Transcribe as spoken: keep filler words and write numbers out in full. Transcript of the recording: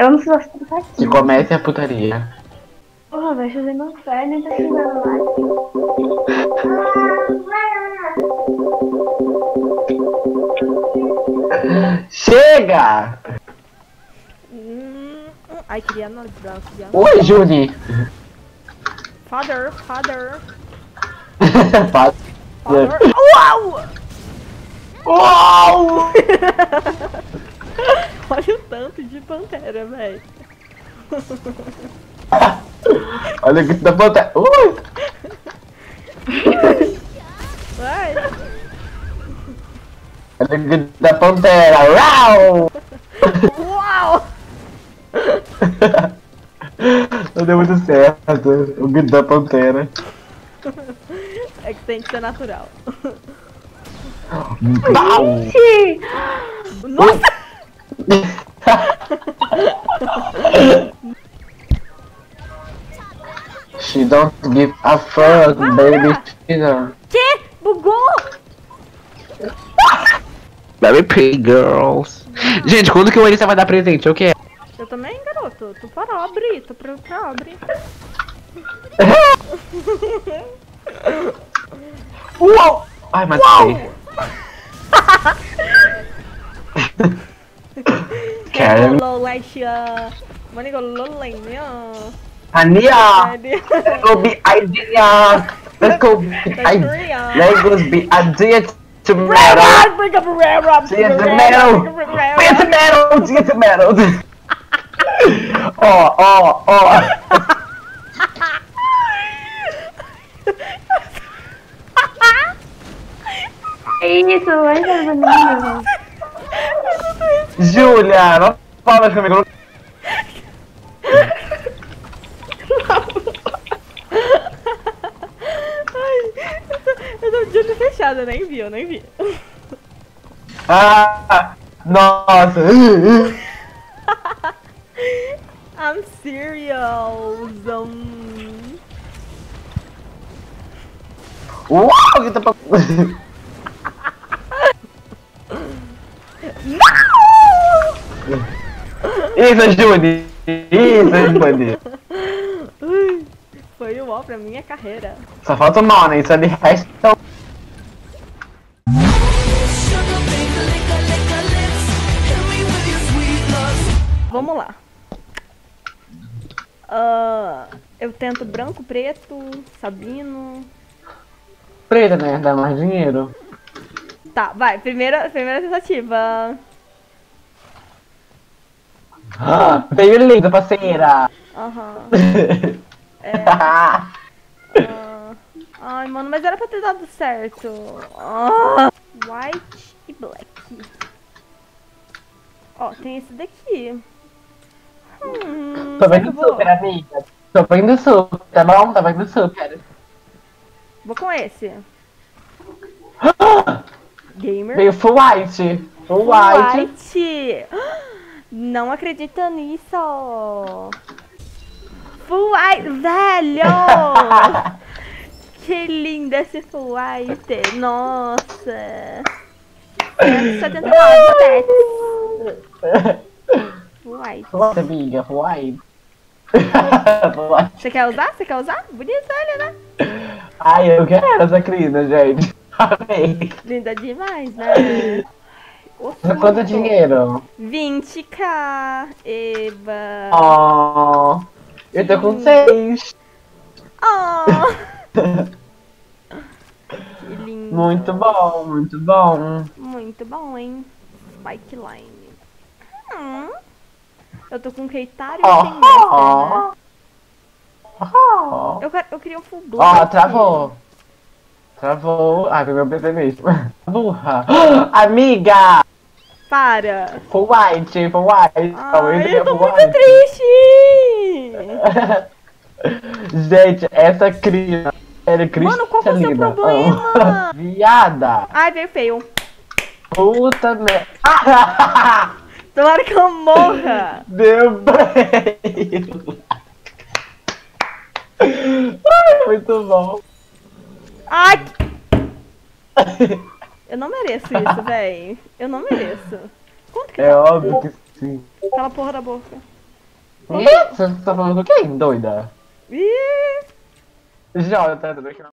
Eu não sou tá aqui. Que comece a putaria. Porra, vai fazer meu inferno e tá chegando lá. Chega! Hum, ai, queria analisar, queria Oi, Juni. Father, father, Father. father. Uau! Uau! Olha o tanto de pantera, velho. Olha o que da pantera. Ui! Vai. Olha o que da pantera. Uau! Uau! Não deu muito certo. O grito da pantera. É que tem que ser natural. Pau! Nossa! She don't give a fuck, baby. She don't. Que? Bugou? Very pretty girls. Gente, quando que o Elisa vai dar presente? Eu quero. Eu também, garoto. Tô pobre, tô pro pobre. Uau! Ai, matei. Quero. Hello, Laisha. Manigo Lolenha. Ania! Let's go be idea! Let's go be idea! Let's go be idea tomorrow! Bring up a rare up! See the metal! Bring the metal! See the metal! Oh, oh, oh! É isso, vai dar menina. Júlia, não fala comigo. Eu tô de olho fechado, eu nem vi, eu nem vi. Ah, nossa! I'm serious. Um... Uau, que tá pra... Isso, Júlia! Isso, Júlia! Foi o ó pra minha carreira. Só falta o mal, né? Isso ali resta. Vamos lá. Uh, eu tento branco, preto, Sabino. Preta, né? Dá mais dinheiro. Tá, vai. Primeira, primeira tentativa. Ah, veio linda, parceira! Aham. Uhum. É. Uh, ai, mano, mas era pra ter dado certo. Uh, white e black. Ó, tem esse daqui. Hum, Tô será que vendo eu vou... super, amiga. Tô vendo super, tá bom? Tá vendo super. Vou com esse. Gamer. Veio full white. Full white. White. Não acredito nisso. Full white, velho. Que lindo esse full white. Nossa. cento e setenta e nove pets. White. Full amiga, full white. Você quer usar? Você quer usar? Bonita ele, né? Ai, eu quero essa crina, gente. Amei. Linda demais, né? Quanto é dinheiro? vinte k. Eba. Oh, eu tô com seis. Oh. Que lindo. Muito bom, muito bom. Muito bom, hein? Spike Line. Hum. Eu tô com Keitaro e Oh, sem Master, né? Oh. Eu, quero- eu queria um full blue. Ó, aqui. travou. Travou. Ai, foi meu P C mesmo. Burra. Amiga! Para. Full white, full white. Ai, eu tô full muito white. triste. Gente, essa crina era cristalina. Mano, qual que é o seu problema? Viada. Ai, veio feio. Puta merda. Tomara que eu morra. Deu bem. Ai, muito bom. Ai. Eu não mereço isso, véi. Eu não mereço. Quanto que É tá? óbvio que sim. Cala a porra da boca. Ih, você tá falando com quem, doida? Ih! Já, tá, tá,